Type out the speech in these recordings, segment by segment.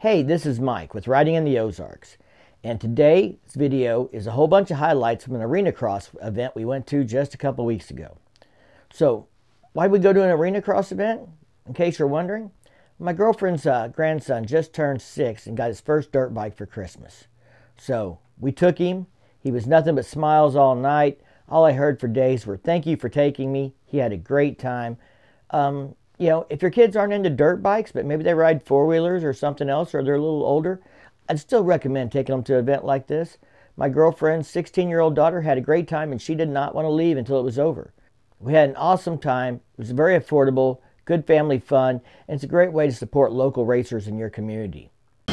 Hey, this is Mike with Riding in the Ozarks, and today's video is a whole bunch of highlights from an arena cross event we went to just a couple weeks ago. So, why'd we go to an arena cross event? In case you're wondering, my girlfriend's grandson just turned 6 and got his first dirt bike for Christmas. So, we took him. He was nothing but smiles all night. All I heard for days were, "Thank you for taking me." He had a great time. You know, if your kids aren't into dirt bikes, but maybe they ride four-wheelers or something else, or they're a little older, I'd still recommend taking them to an event like this. My girlfriend's 16-year-old daughter had a great time, and she did not want to leave until it was over. We had an awesome time. It was very affordable, good family fun, and it's a great way to support local racers in your community.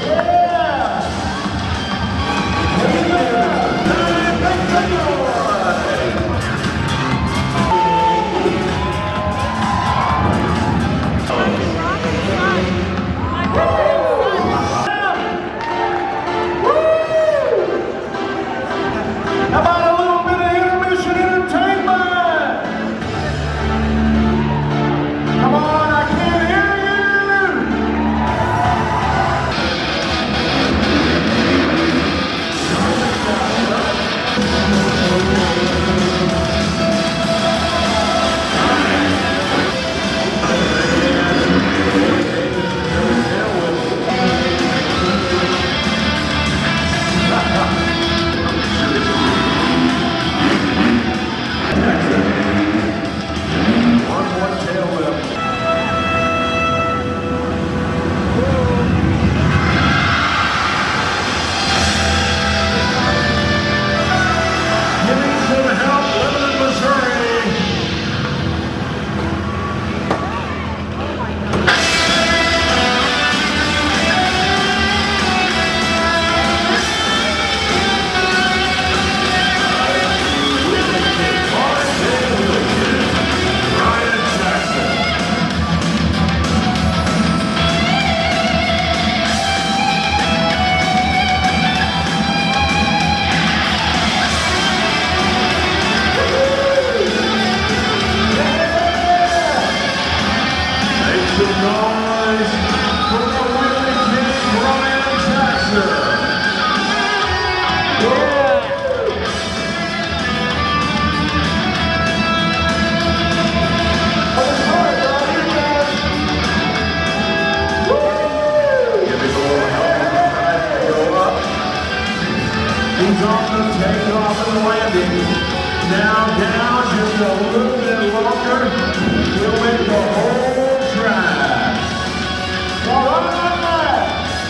He's on the takeoff and landing. Now down just a little bit longer. We'll make the whole track. All right.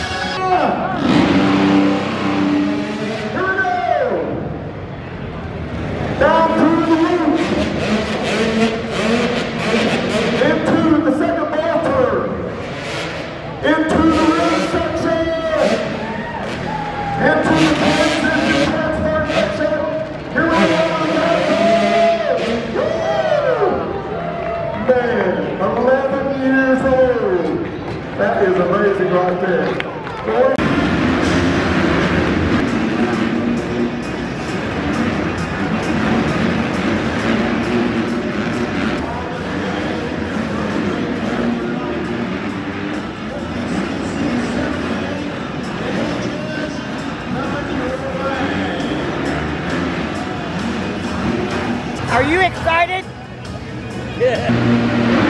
Here we go. Down through the roof. Into the second ball turn. Into the rim section. Into the Man, 11 years old. That is amazing right there. Are you excited? Yeah.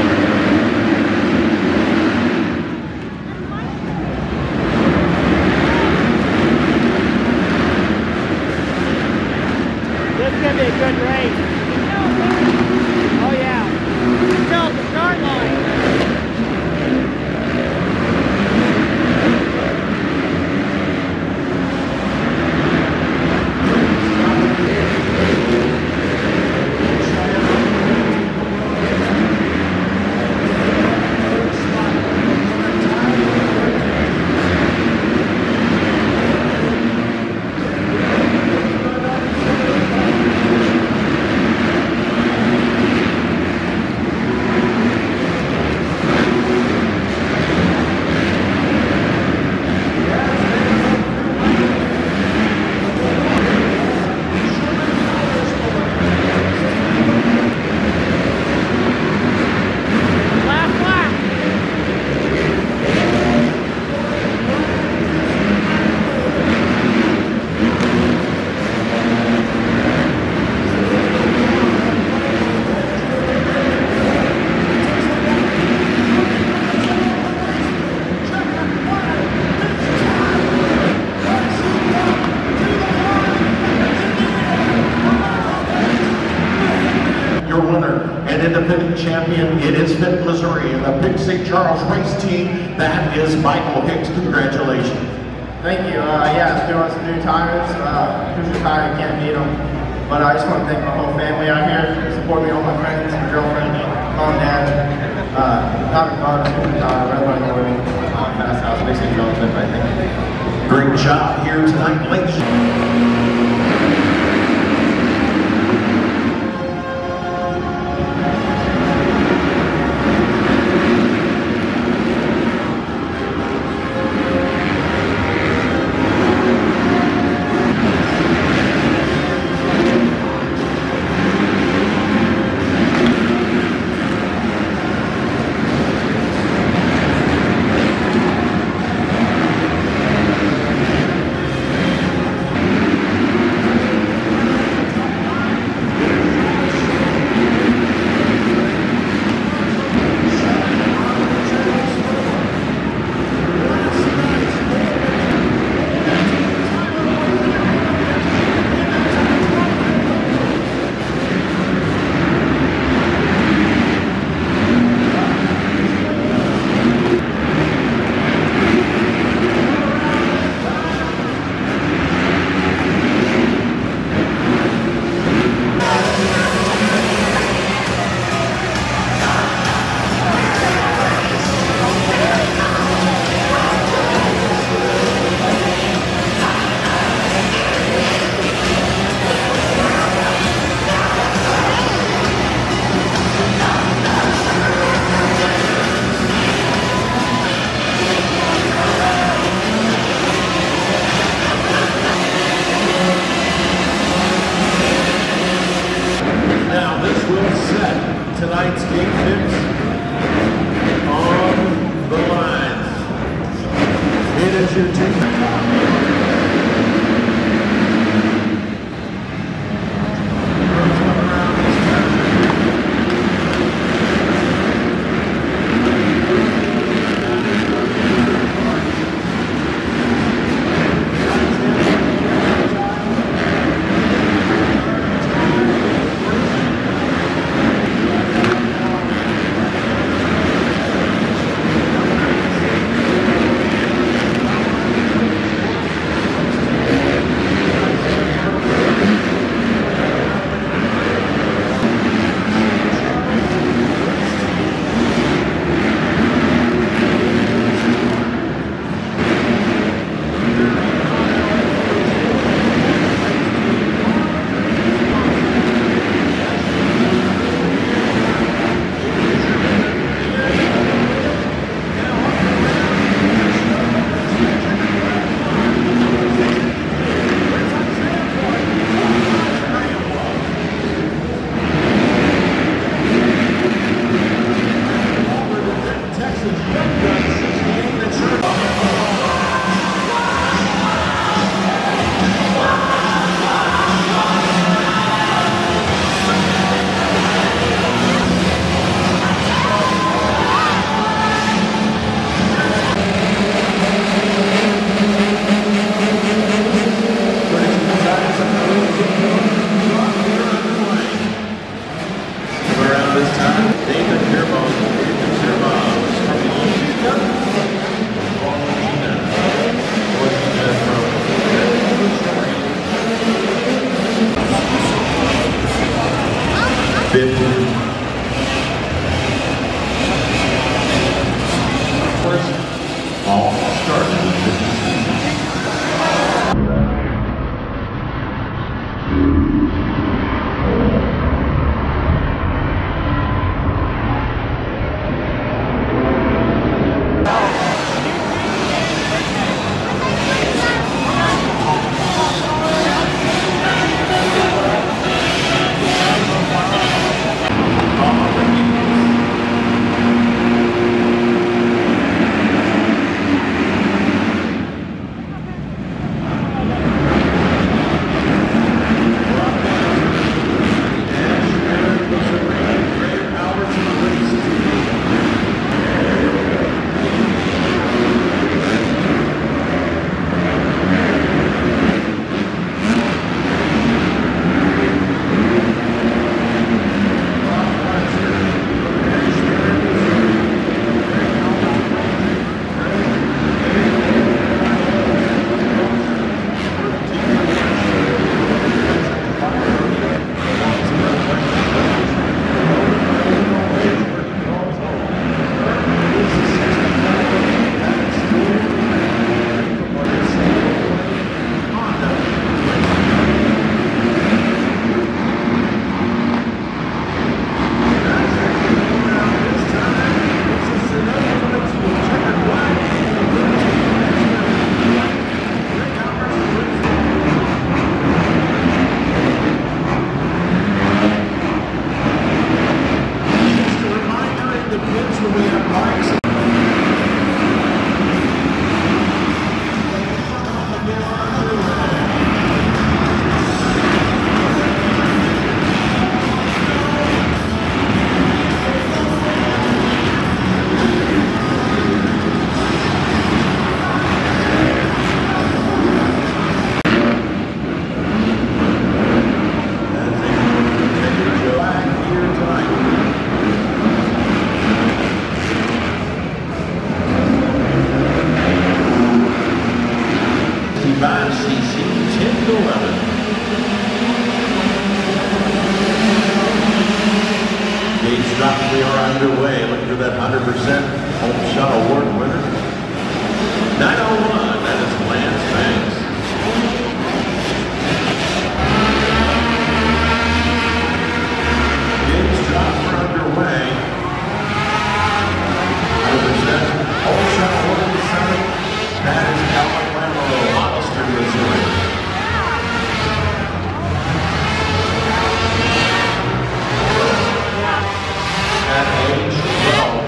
This is going to be a good race. Oh yeah. Still at the start line. defending champion. It is Fit Missouri and the Big St. Charles race team. That is Michael Hicks. Congratulations. Thank you. Yeah, it's doing some new tires. Who's retired, can't beat them. But I just want to thank my whole family out here, support me, all my friends, my girlfriend, mom, dad, Dr. Carter, Red Line Oil, Fast House, Big St. Charles, everybody. Thank you. Great job here tonight, ladies. Tonight's game picks on the line. It is your team. 65cc, 10 to 11. Gauge drop, we are underway. Looking for that 100% Home Shot Award winner. 901, that is Lance Banks. Gauge drop, we're underway. 100% Home Shot Award 7. That is Alabama, Hollister, Missouri. At age 12.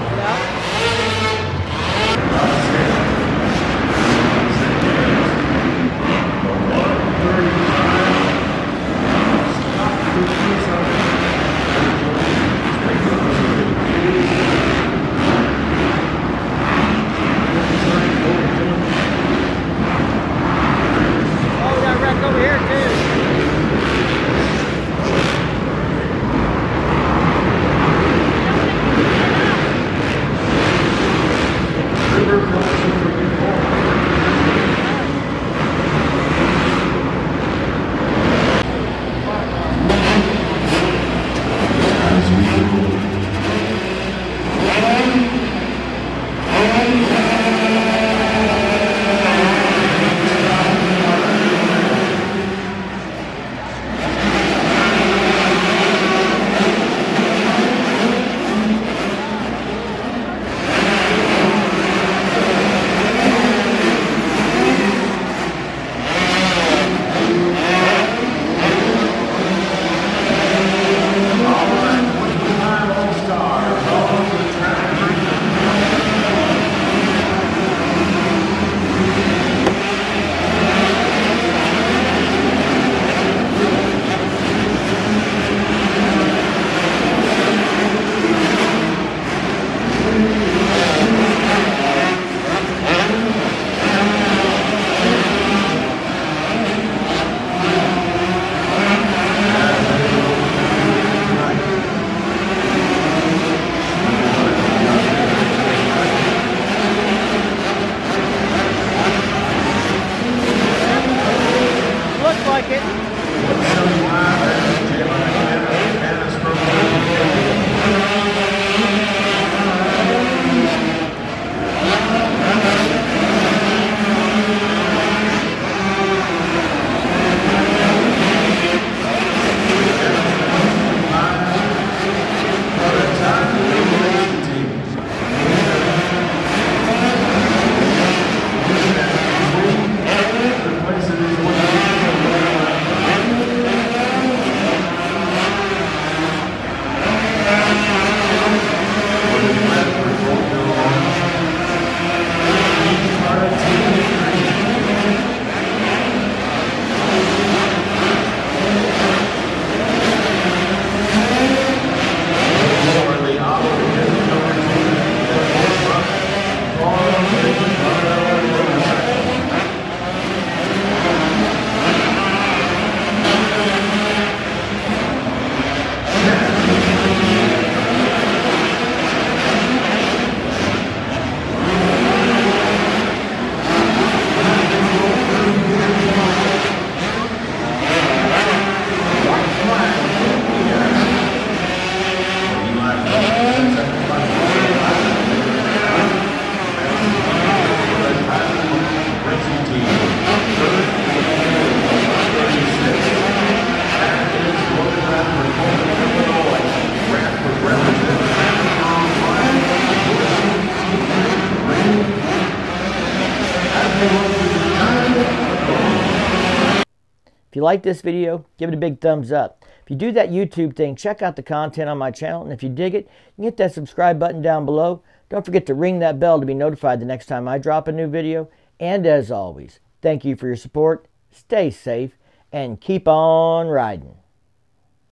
If you like this video, give it a big thumbs up. If you do that YouTube thing, check out the content on my channel. And if you dig it, you can hit that subscribe button down below. Don't forget to ring that bell to be notified the next time I drop a new video. And as always, thank you for your support. Stay safe and keep on riding.